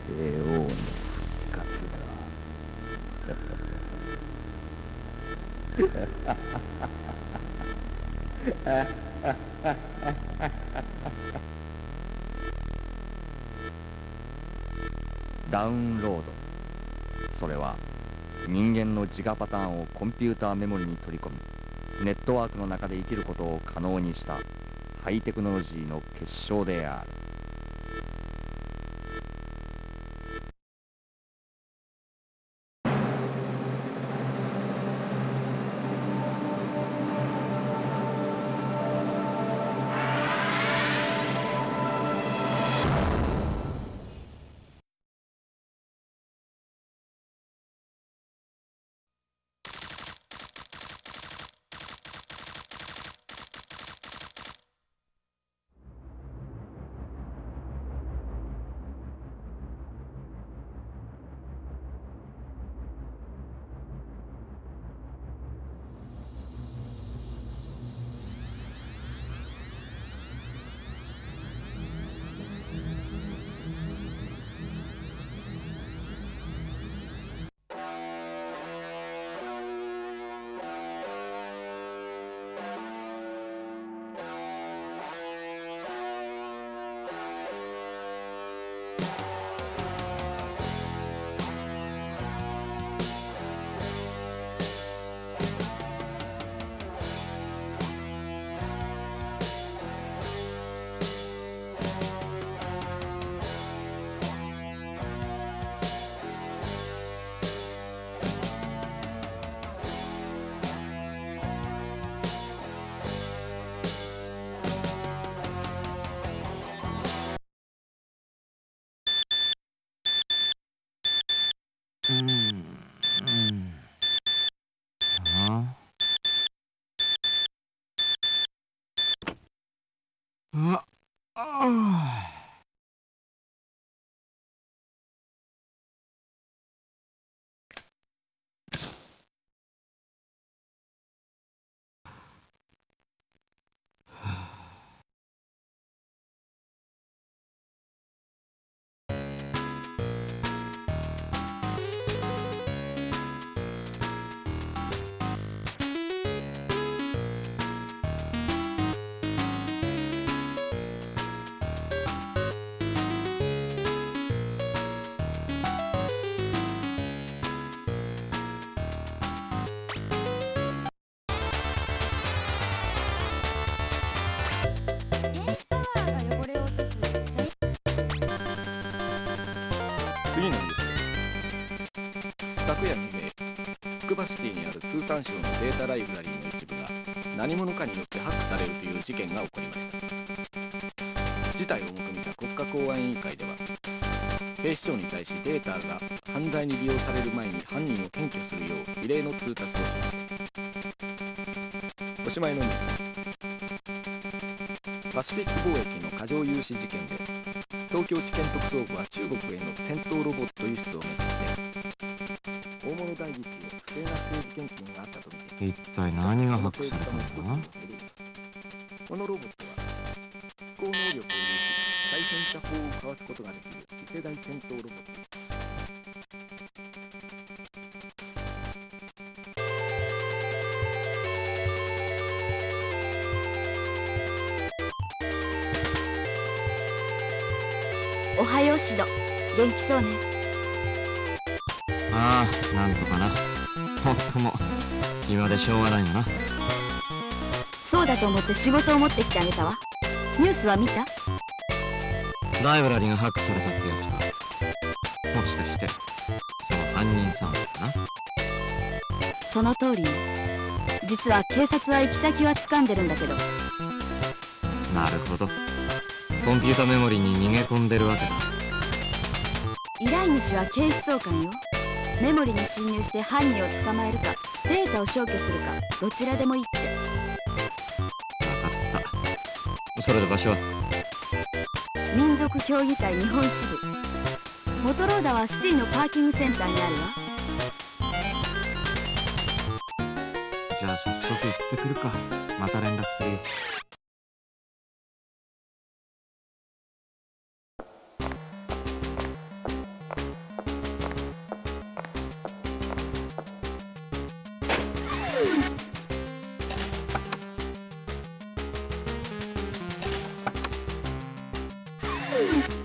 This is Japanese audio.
帝王の勝ちだ。ダウンロード、それは人間の自我パターンをコンピューターメモリに取り込み、ネットワークの中で生きることを可能にしたハイテクノロジーの結晶である。 次のニュース。昨夜未明、つくばシティにある通産省のデータライブラリーの一部が何者かによってハックされるという事件が起こりました。事態を目見た国家公安委員会では、警視庁に対しデータが犯罪に利用される前に犯人を検挙するよう異例の通達をしました。おしまいのニュース。パシフィック貿易の過剰融資事件で、東京地検特捜部は中国への戦闘ロボット輸出をめぐって大物代議士の不正な政治献金があったとみて、 一体何がハックされたのかな。 このロボットは飛行能力を有し、対戦した砲をかわすことができる次世代戦闘ロボット。 おはようシド、元気そうね。 ああ、なんとかな。ほっとも今でしょうがないよな。 そうだと思って仕事を持ってきてあげたわ。ニュースは見た？ ライブラリがハックされたってやつは、もしかしてその犯人さんかな。 その通り。実は警察は行き先は掴んでるんだけど。 なるほど、コンピュータメモリに逃げ込んでるわけだ。 依頼主は警視総監よ。メモリに侵入して犯人を捕まえるか、データを消去するか、どちらでもいいって。 分かった。それで場所は？ 民族協議会日本支部。モトローダはシティのパーキングセンターにあるわ。 じゃあ早速行ってくるか。また連絡するよ。 うん